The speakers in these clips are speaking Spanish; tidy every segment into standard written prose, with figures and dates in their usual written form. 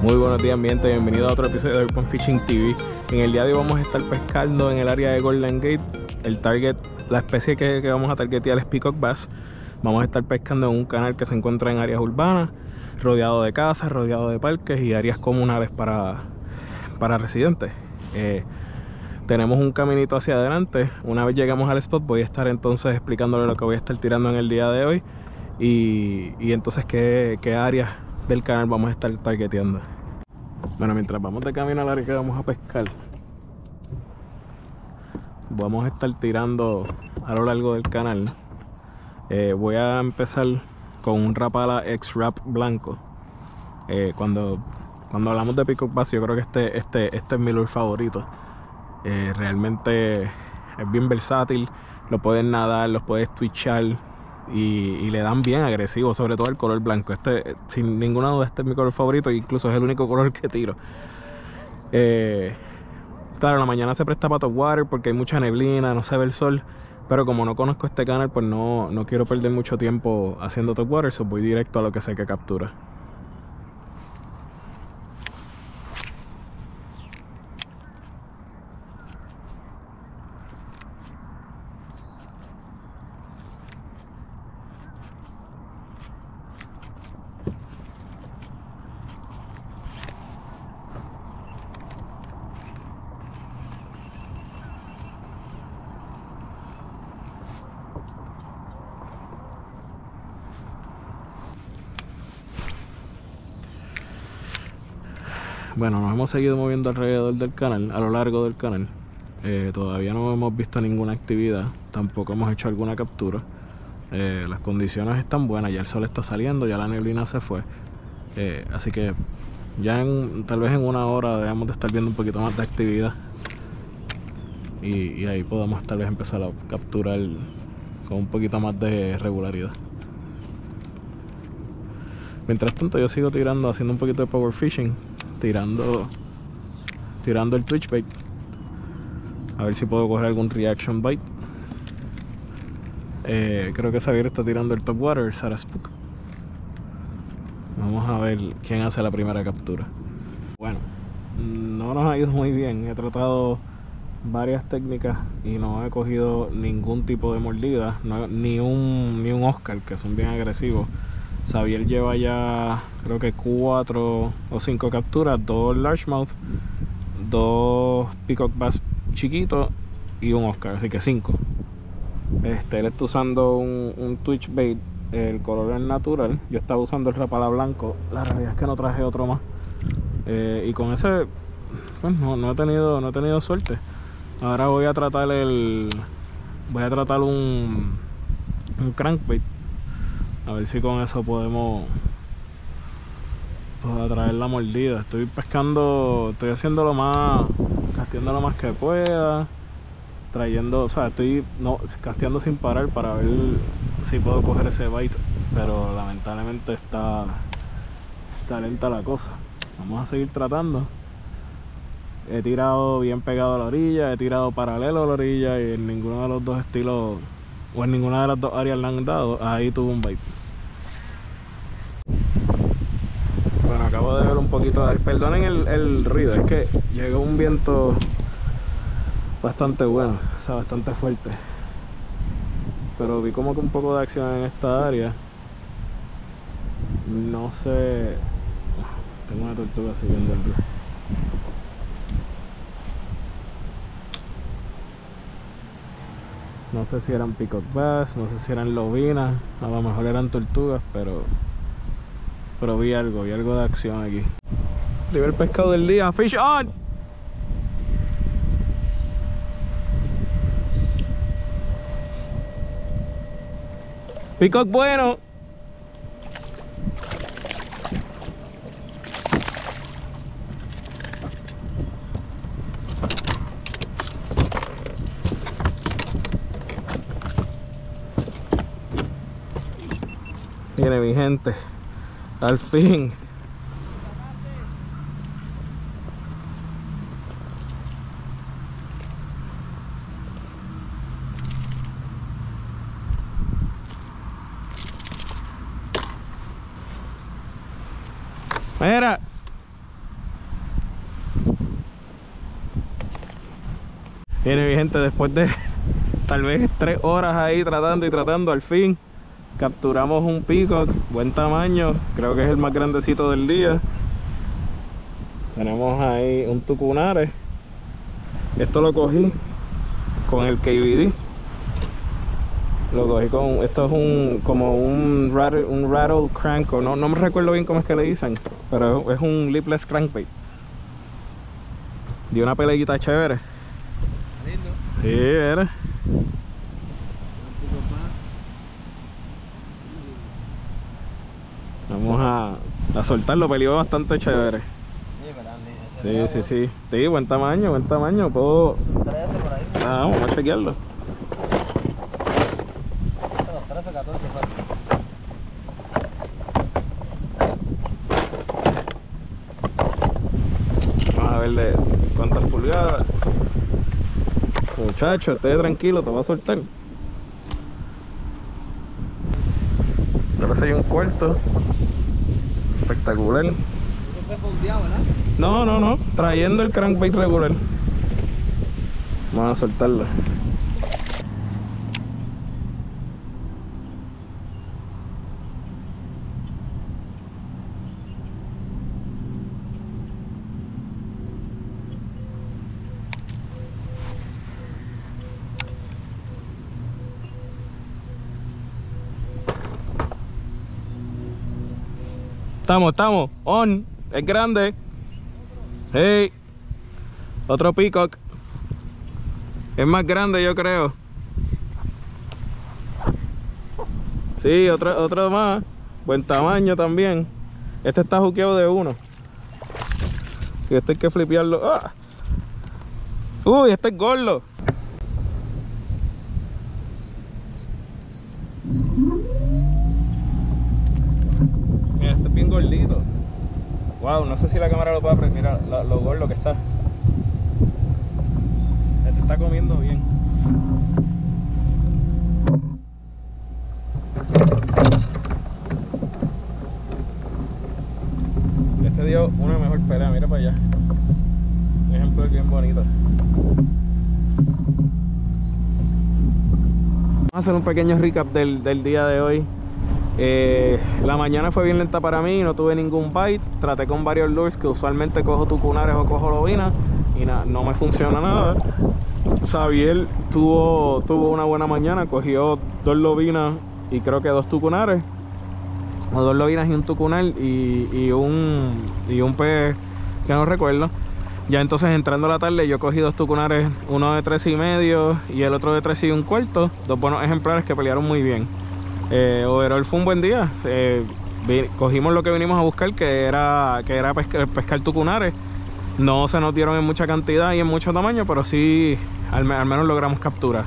Muy buenos días, mi gente, bienvenido a otro episodio de Urban Fishing TV. En el día de hoy vamos a estar pescando en el área de Golden Gate. El target, la especie que vamos a targetear es Peacock Bass. Vamos a estar pescando en un canal que se encuentra en áreas urbanas, rodeado de casas, rodeado de parques y áreas comunales para residentes. Tenemos un caminito hacia adelante. Una vez llegamos al spot voy a estar entonces explicándole lo que voy a estar tirando en el día de hoy y entonces qué áreas del canal vamos a estar targeteando. Bueno, mientras vamos de camino al área que vamos a pescar, vamos a estar tirando a lo largo del canal. Voy a empezar con un Rapala X-Rap blanco. Cuando hablamos de Peacock Bass, yo creo que este es mi lure favorito. Realmente es bien versátil, lo puedes nadar, los puedes twitchar y le dan bien agresivo, sobre todo el color blanco. Sin ninguna duda, este es mi color favorito, incluso es el único color que tiro. Claro, la mañana se presta para top water porque hay mucha neblina, no se ve el sol, pero como no conozco este canal, pues no quiero perder mucho tiempo haciendo top water, so voy directo a lo que sé que captura. Bueno, nos hemos seguido moviendo alrededor del canal, a lo largo del canal. Todavía no hemos visto ninguna actividad, tampoco hemos hecho alguna captura. Las condiciones están buenas, ya el sol está saliendo, ya la neblina se fue. Así que ya tal vez en una hora debemos de estar viendo un poquito más de actividad. Y ahí podemos tal vez empezar a capturar con un poquito más de regularidad. Mientras tanto yo sigo tirando, haciendo un poquito de power fishing. Tirando el twitch bait, a ver si puedo coger algún reaction bite. Creo que Xavier está tirando el top water, Sarah Spook. Vamos a ver quién hace la primera captura. Bueno, no nos ha ido muy bien. He tratado varias técnicas y no he cogido ningún tipo de mordida, ni un Oscar, que son bien agresivos. Xavier lleva ya creo que 4 o 5 capturas, 2 largemouth, 2 Peacock Bass chiquitos y un Oscar, así que 5. Él está usando un twitch bait, el color es natural. Yo estaba usando el Rapala blanco, la realidad es que no traje otro más. Y con ese pues no he tenido suerte. Ahora voy a tratar un crankbait. A ver si con eso podemos atraer la mordida. Estoy haciendo casteando lo más que pueda. Estoy casteando sin parar para ver si puedo coger ese bite. Pero lamentablemente está lenta la cosa. Vamos a seguir tratando. He tirado bien pegado a la orilla, he tirado paralelo a la orilla y en ninguno de los dos estilos, o en ninguna de las dos áreas le han dado. Ahí tuve un bite. Bueno, acabo de ver un poquito de... Perdonen el ruido, es que llegó un viento bastante bueno, o sea, bastante fuerte. Pero vi como que un poco de acción en esta área. No sé... Tengo una tortuga siguiendo el río. No sé si eran Peacock Bass, no sé si eran lobinas, a lo mejor eran tortugas, pero vi algo de acción aquí. Primer pescado del día, fish on. Peacock bueno. Mire mi gente, al fin. Mira. Miren, mi gente, después de tal vez 3 horas ahí tratando, al fin capturamos un peacock, buen tamaño, creo que es el más grandecito del día. Tenemos ahí un tucunare. Esto lo cogí con el KVD. Lo cogí con, esto es como un rattle crank, o no me recuerdo bien cómo es que le dicen, pero es un lipless crankbait. Dio una peleita chévere. Lindo. Sí, era. Vamos a soltarlo, peleó bastante chévere. Sí, buen tamaño, puedo... 13 por ahí. Vamos a chequearlo. 13, 14 fácil. Vamos a ver de cuántas pulgadas. Muchacho, esté tranquilo, te voy a soltar. 13 y un cuarto. Espectacular. ¿No fue fondeado, verdad? No, trayendo el crankbait regular. Vamos a soltarlo. Estamos, on, es grande. Hey, otro peacock. Es más grande, yo creo. Sí, otro más. Buen tamaño también. Este está juqueado de 1. Y este hay que flipearlo. ¡Ah! Uy, este es gordo. Mira, este es bien gordito. Wow, no sé si la cámara lo puede apreciar. Mira lo gordo que está. Este está comiendo bien. Este dio una mejor pelea, mira para allá. Un ejemplo bien bonito. Vamos a hacer un pequeño recap del día de hoy. La mañana fue bien lenta para mí, no tuve ningún bite. Traté con varios lures que usualmente cojo tucunares o cojo lobinas y no me funciona nada. Xavier tuvo una buena mañana, cogió 2 lobinas y creo que 2 tucunares, o 2 lobinas y un tucunar y un pez que no recuerdo. Ya entonces entrando a la tarde yo cogí 2 tucunares, uno de 13,5 y el otro de 13 y un cuarto, 2 buenos ejemplares que pelearon muy bien. Overall fue un buen día. Cogimos lo que vinimos a buscar, que era pescar tucunares. No se nos dieron en mucha cantidad y en mucho tamaño, pero sí al menos logramos capturar.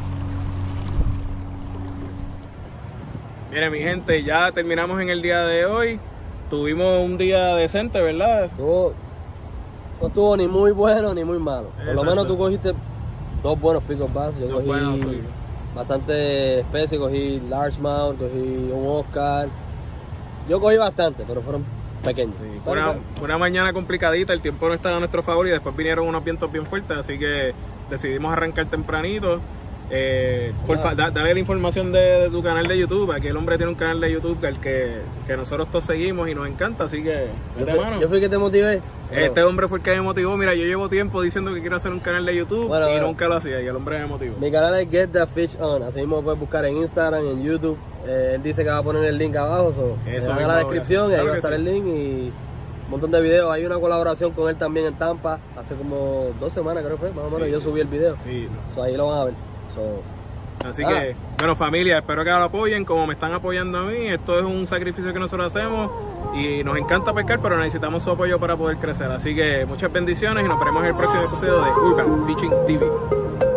Miren, mi gente, ya terminamos en el día de hoy. Tuvimos un día decente, ¿verdad? No estuvo ni muy bueno ni muy malo. Por lo menos tú cogiste 2 buenos picos bass. Yo cogí bastante especie, cogí largemouth, cogí un Oscar. Yo cogí bastante, pero fueron pequeños. Sí, fue una mañana complicadita, el tiempo no estaba a nuestro favor y después vinieron unos vientos bien fuertes, así que decidimos arrancar tempranito. Dale la información de tu canal de YouTube. Aquí el hombre tiene un canal de YouTube al que nosotros todos seguimos y nos encanta, así que yo fui que te motivé. Este hombre fue el que me motivó. Mira, yo llevo tiempo diciendo que quiero hacer un canal de YouTube y nunca lo hacía, y el hombre me motivó. Mi canal es Get The Fish On, así mismo lo puedes buscar en Instagram, en YouTube. Él dice que va a poner el link abajo, en la descripción y ahí va a estar el link y un montón de videos. Hay una colaboración con él también en Tampa, hace como 2 semanas creo que fue, más o menos. Yo subí el video, ahí lo van a ver. Así que, bueno, familia, espero que lo apoyen como me están apoyando a mí. Esto es un sacrificio que nosotros hacemos y nos encanta pescar, pero necesitamos su apoyo para poder crecer. Así que muchas bendiciones y nos veremos en el próximo episodio de Urban Fishing TV.